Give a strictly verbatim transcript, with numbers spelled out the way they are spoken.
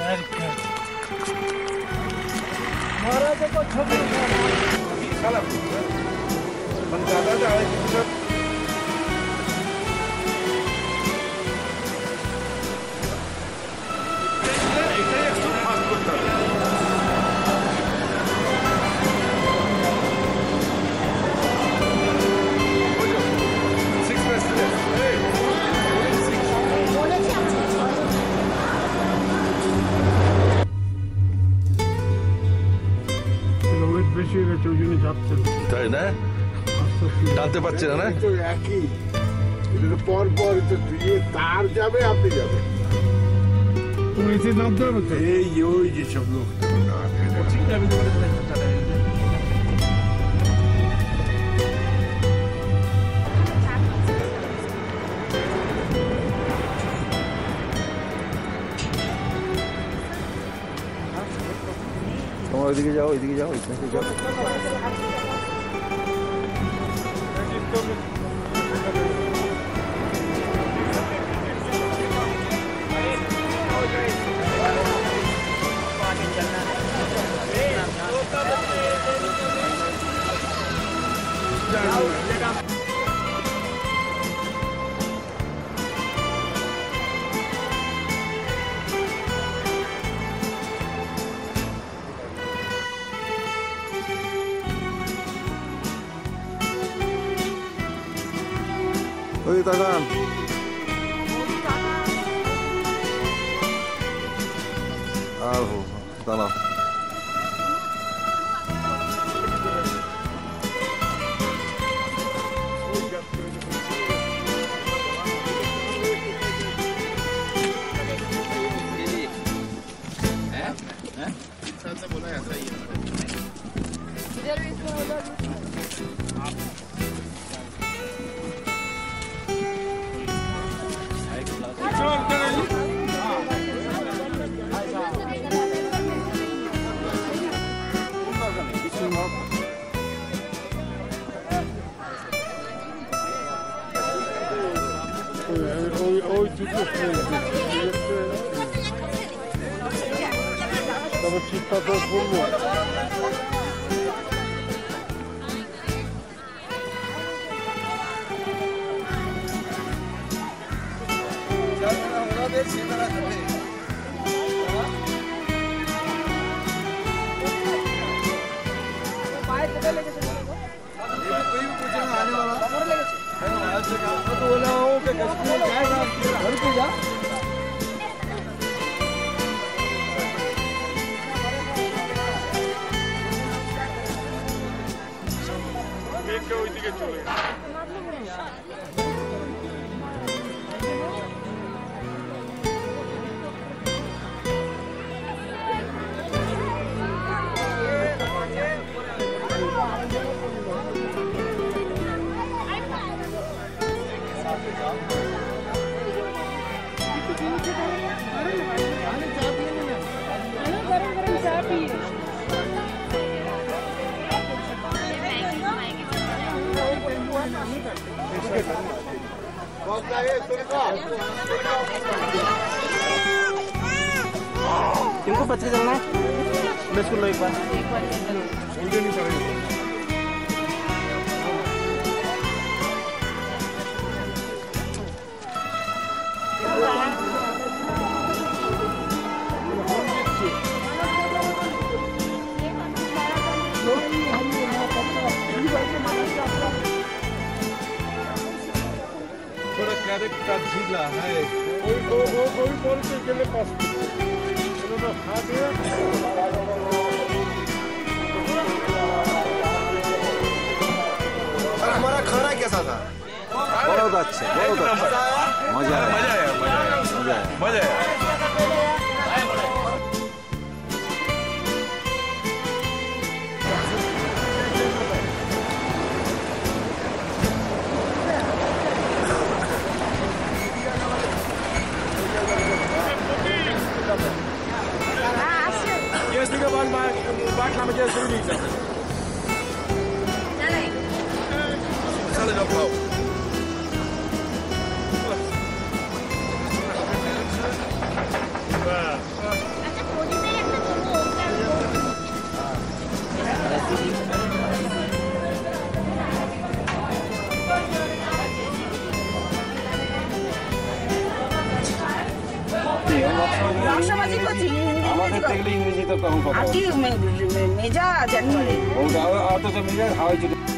महाराज को छोड़ साला मन ज्यादा जाए তাই না টানতে পারছে না তো একই পর পর তো দিয়ে তার যাবে আপনি যাবেন এই ওই যে সব লোক তোমার ওইদিকে যাও ওইদিকে যাও ওইদিকে যাও ওই তাকান আর হো দাঁড়াও তবে ঠিকঠাক করবো ওইদিকে চলে इनको पत्थर चलना है बिल्कुल एक बार मुझे नहीं पड़ेगा थोड़ा कैरेक्टर ढीला है कोई कोई कोई बोल के चले पास चलो खा दिया हमारा खाना कैसा था बहुत अच्छा बहुत अच्छा मजा आया मजा आया मजा आया मजा आया Yes, we go back back back now. Just do it. Sale da pau. Wow. রসবাজি করছি আমাদের দেখলে ইংরেজি তো কখন কথা আর কি মেজাজ একবারে বলতে অত তো মেজাজ হাওয়াই চলে